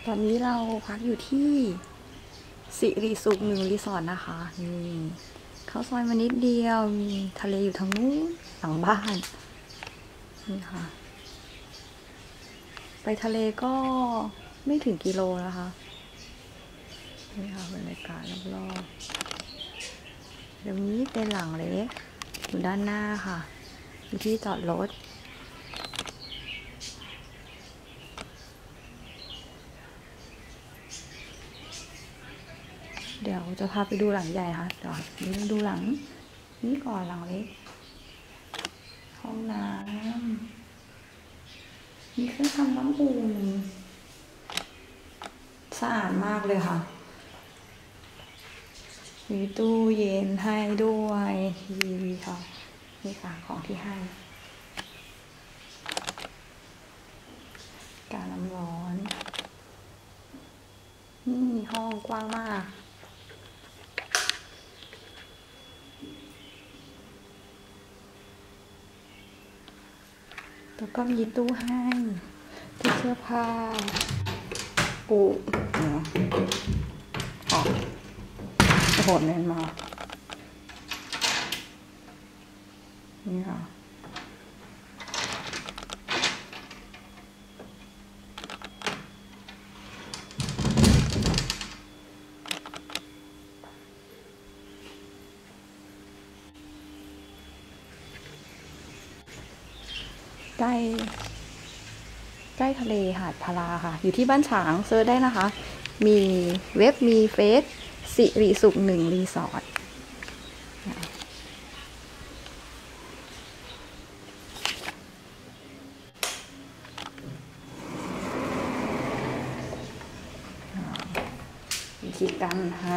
ตอนนี้เราพักอยู่ที่สิริสุข1รีสอร์ทนะคะนี่เข้าซอยมานิดเดียวมีทะเลอยู่ทางนู้นหลังบ้านนี่ค่ะไปทะเลก็ไม่ถึงกิโลนะคะนี่ค่ะบรรยากาศรอบๆเดี๋ยวนี้เป็นหลังเล็กอยู่ด้านหน้าค่ะมีที่จอดรถเดี๋ยวจะพาไปดูหลังใหญ่ค่ะเดี๋ยวดูหลังนี้ก่อนหลังเล็กห้องน้ำมีเครื่องทำน้ำอุ่นสะอาดมากเลยค่ะมีตู้เย็นให้ด้วยทีวีค่ะนี่ค่ะของที่ให้การน้ำร้อนนี่ห้องกว้างมากแล้วก็มีตู้ให้ตู้เสื้อผ้าปูอ๋อโอ้โหเน้นมานี่ค่ะใกล้ทะเลหาดพลาค่ะอยู่ที่บ้านฉางเซิร์ชได้นะคะมีเว็บมีเฟซสิริสุข1รีสอร์ทวิธีการให้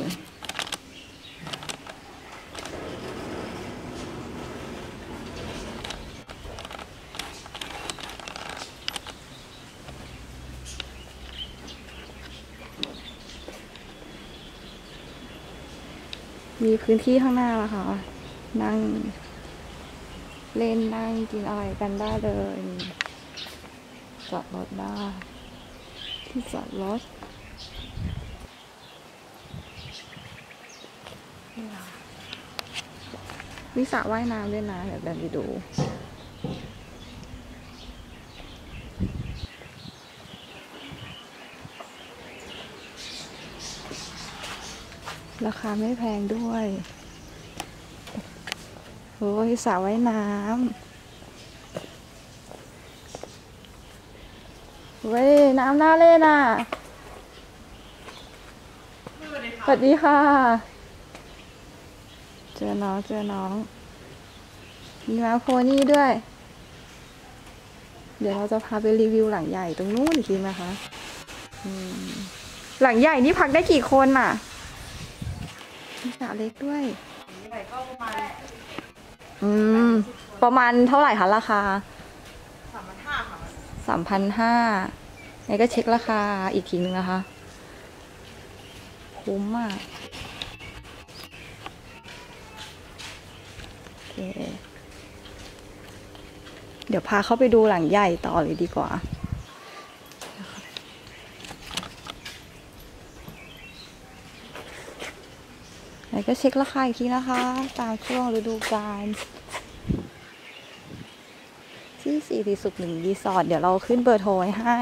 มีพื้นที่ข้างหน้านะคะนั่งเล่นนั่งกินอะไรกันได้เลยจอดรถได้ที่จอดรถมีสระว่ายน้ำด้วยนะเดี๋ยวแบบไปดูราคาไม่แพงด้วยโอ้ยสระว่ายน้ำเว้ยน้ำน่าเล่นอ่ะสวัสดีค่ะเจอน้องมีม้าโพนี่ด้วยเดี๋ยวเราจะพาไปรีวิวหลังใหญ่ตรงนู้นอีกทีนะคะหลังใหญ่นี่พักได้กี่คนอ่ะมีสระเล็กด้วยประมาณเท่าไหร่คะราคา3,500ค่ะ3,500ไหนก็เช็คราคาอีกทีนึงนะคะคุ้มมากโอเคเดี๋ยวพาเข้าไปดูหลังใหญ่ต่อเลยดีกว่าไหนก็เช็คราคาอีกทีนะคะตามช่วงฤดูกาลที่สิริสุข1รีสอร์ทเดี๋ยวเราขึ้นเบอร์โทรไว้ให้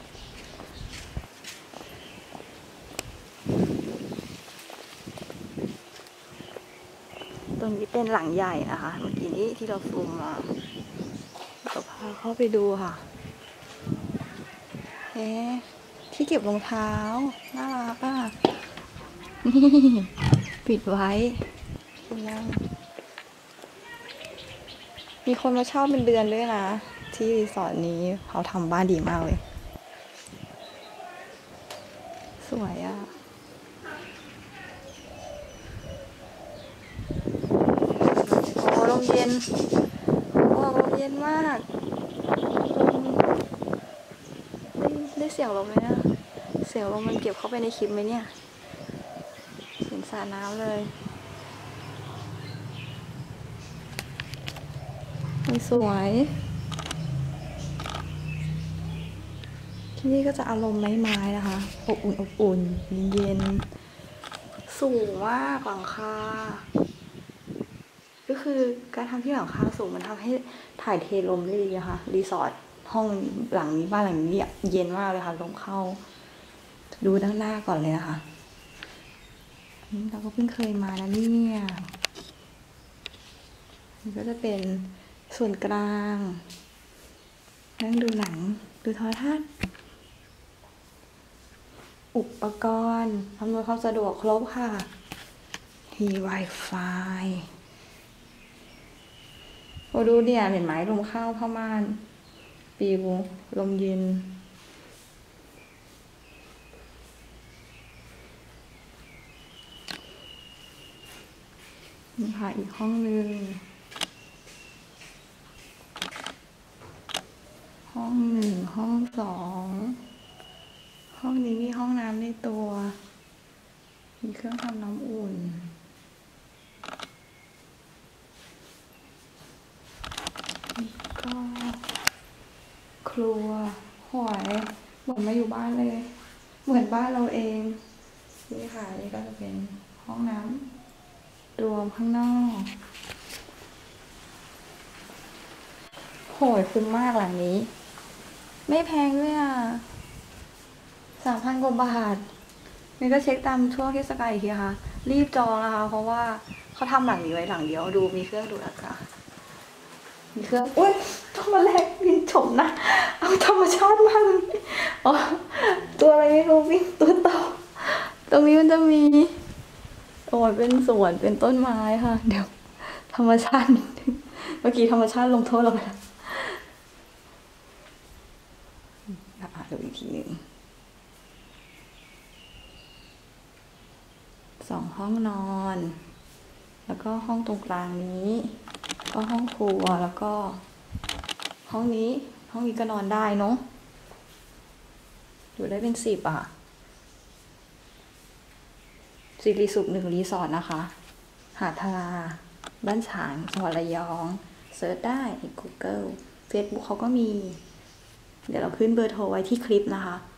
ตรงนี้เป็นหลังใหญ่นะคะเมื่อกี้นี้ที่เราซูมมาเราพาเข้าไปดูค่ะที่เก็บรองเท้าน่ารักอ่ะนี่ปิดไว้ยังมีคนมาเช่าเป็นเดือนด้วยนะที่รีสอร์ทนี้เขาทำบ้านดีมากเลยสวยอ่ะโอ้ลมเย็นโอ้ลมเย็นมากได้เสียงลมไหมเนี่ยเสียงลมมันเก็บเข้าไปในคลิปไหมเนี่ยเห็นสระน้ำเลยสวยโอเคนี่ก็จะอารมณ์ไม้ๆนะคะอบอุ่นอบอุ่นเย็นๆสูงมากหลังคาก็คือการทำที่หลังคาสูงมันทำให้ถ่ายเทลมได้ดีอะค่ะรีสอร์ทห้องหลังนี้บ้านหลังนี้เย็นมากเลยค่ะลมเข้าดูด้านหน้าก่อนเลยนะคะเราก็เพิ่งเคยมานะเนี่ยนี่ก็จะเป็นส่วนกลางนั่งดูหนังดูโทรทัศน์อุปกรณ์อำนวยความสะดวกครบค่ะมี Wi-Fi โอ้ดูเนี่ยเห็นไหมลมเข้าผ้าม่านปิวลมเย็นนี่ค่ะอีกห้องนึงห้องหนึ่งห้องสองห้องนี้มีห้องน้ำในตัวมีเครื่องทำน้ำอุ่นก็ครัวหอยเหมือนมาอยู่บ้านเลยเหมือนบ้านเราเองนี่ค่ะนี่ก็จะเป็นห้องน้ำรวมข้างนอกโหยคุ้มมากหลังนี้ไม่แพงด้วยอ่ะ3,000 กว่าบาทนี่ก็เช็คตามช่วงเทศกาลอีกทีค่ะรีบจองนะคะเพราะว่าเขาทำหลังนี้ไว้หลังเดียวดูมีเครื่องดูดอากาศมีเครื่องอุ้ยต้องมาแลกบินชมนะเอาธรรมชาติมากเลยอ๋อตัวอะไรไม่รู้วิ่งตัวเต่าตรงนี้มันจะมีโอ้ยเป็นสวนเป็นต้นไม้ค่ะเดี๋ยวธรรมชาตินิดนึงเมื่อกี้ธรรมชาติลงโทษเราไปแล้วดูอีกทีหนึ่ง2 ห้องนอนแล้วก็ห้องตรงกลางนี้ก็ห้องครัวแล้วก็ห้องนี้ก็นอนได้เนาะอยู่ได้เป็น10อ่ะสิริสุข1 รีสอร์ทนะคะหาดทาราบ้านฉางจังหวัดระยองเซิร์ชได้ใน Google Facebook เขาก็มีเดี๋ยวเราขึ้นเบอร์โทรไว้ที่คลิปนะคะ